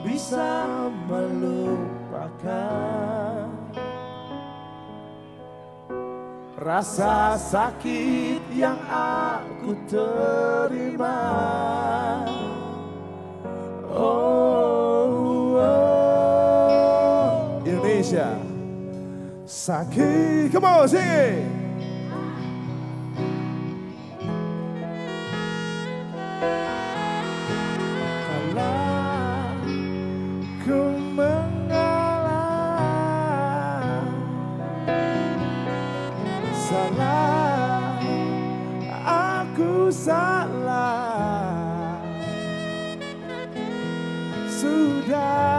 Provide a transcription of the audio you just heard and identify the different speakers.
Speaker 1: bisa melupakan rasa sakit yang aku terima. Oh, oh. Indonesia sakit, come on sing it. Kalau ku mengalah, salah, aku salah, sudah